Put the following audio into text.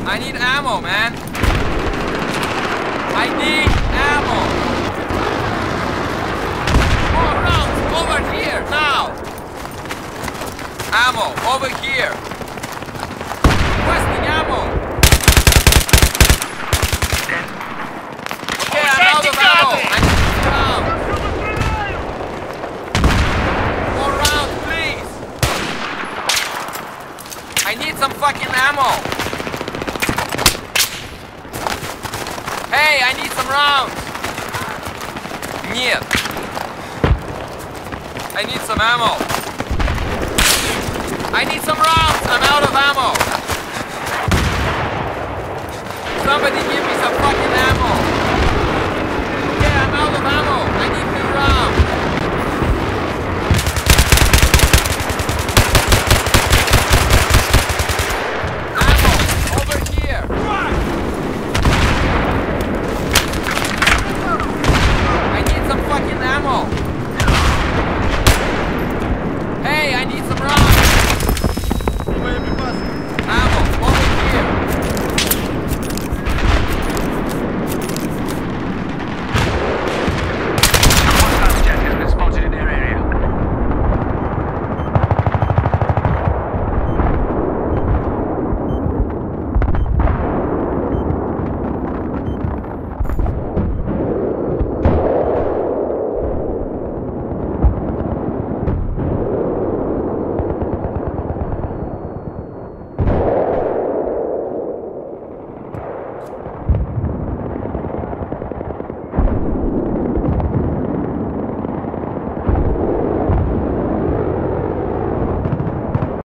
I need ammo, man. I need ammo. More rounds over here now. Ammo over here. Requesting ammo. Okay, I'm out of ammo. I need more rounds, please. I need some fucking ammo. Hey, I need some rounds. Нет. I need some ammo. I need some rounds. I'm out of ammo.